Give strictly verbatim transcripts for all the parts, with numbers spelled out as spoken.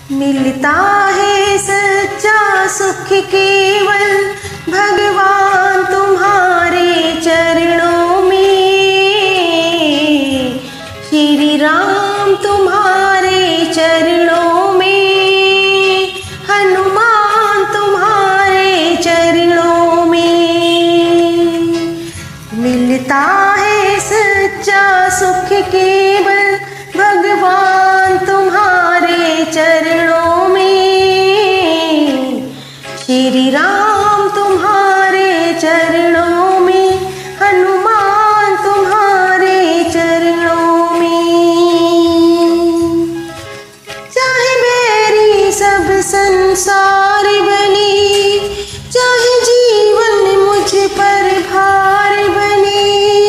मिलता है सच्चा सुख केवल भगवान तुम्हारे चरणों में। श्री राम तुम्हारे चरणों में, हनुमान तुम्हारे चरणों में। मिलता है सच्चा सुख केवल भगवान तुम्हारे चरणों में। श्री राम तुम्हारे चरणों में, हनुमान तुम्हारे चरणों में। चाहे मेरी सब संसार बने, चाहे जीवन मुझ पर भार बने,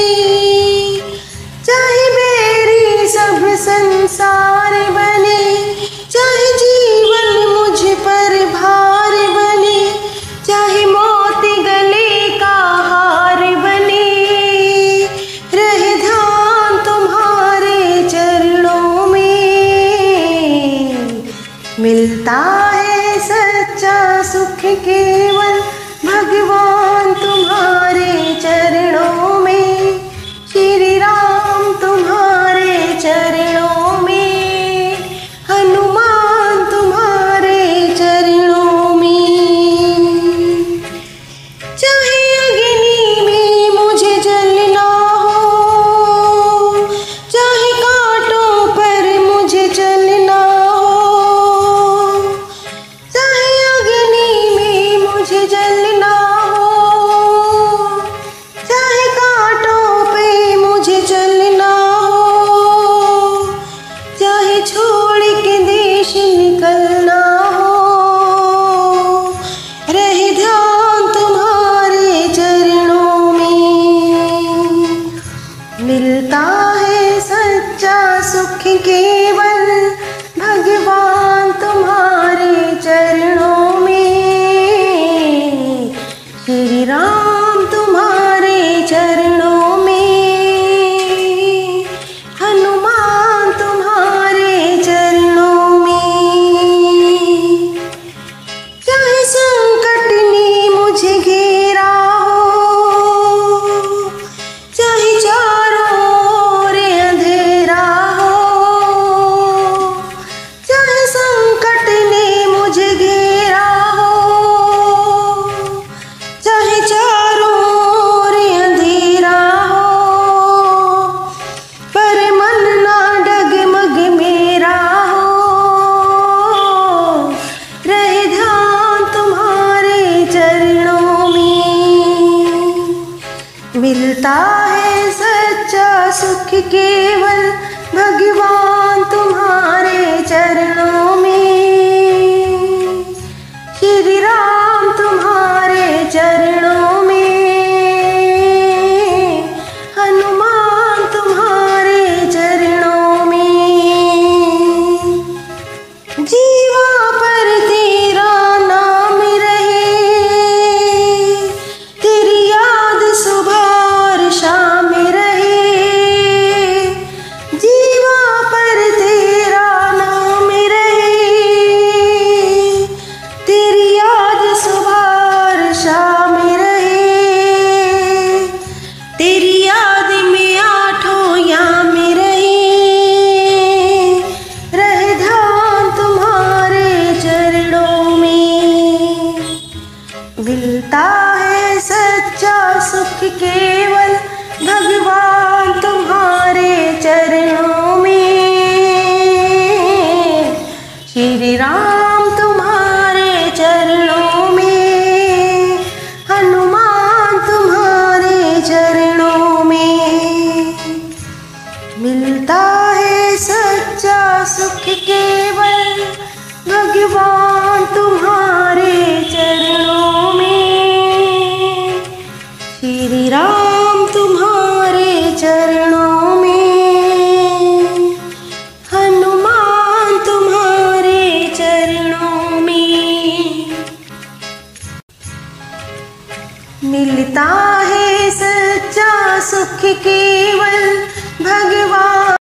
चाहे मेरी सब संसार बने, चाहे जीवन मुझ पर भार बने, चाहे मौत गले का हार बने, रहे ध्यान तुम्हारे चरणों में। मिलता है सच्चा सुख केवल भगवान तुम्हारे चरणों में। श्री राम तुम्हारे चरणों में, हनुमान तुम्हारे चरणों में। चाहे अग्नि में मुझे जलना हो, चाहे कांटों पर मुझे चलना हो, चाहे अग्नि में मुझे जलना हो, चाहे कांटों पे मुझे चलना हो, चाहे छोड़ के देश निकलना हो, रहे ध्यान तुम्हारे चरणों में। मिलता है सच्चा सुख केवल भगवान तुम्हारे चरणों में। श्री राम तुम्हारे चरणों में, हनुमान तुम्हारे चरणों में। चाहे संकट ने मुझे घेरा हो, चाहे चारों ओर अंधेरा हो, चाहे संकट ने मुझे घेरा हो, चाहे चारों ओर अंधेरा हो, पर मन ना डगमग मेरा हो, रहे ध्यान तुम्हारे चरणों में। मिलता है सच्चा सुख केवल भगवान तुम्हारे चरणों में। श्री राम तुम्हारे चरणों में, हनुमान तुम्हारे चरणों में। जीवा पर तेरा नाम रहे, तेरी याद सुबह और शाम रहे। जीवा पर तेरा नाम रहे, तेरी याद सुबह और शाम रहे। तेरी याद में आठों याम रहे, रहे ध्यान तुम्हारे चरणों में। मिलता है सच्चा सुख केवल भगवान तुम्हारे चरणों में। श्री राम तुम्हारे चरणों में, हनुमान तुम्हारे चरणों में। मिलता है सच्चा सुख केवल भगवान तुम्हारे चरणों में। श्री राम तुम्हारे चरणों में, हनुमान तुम्हारे चरणों में। मिलता है सच्चा सुख के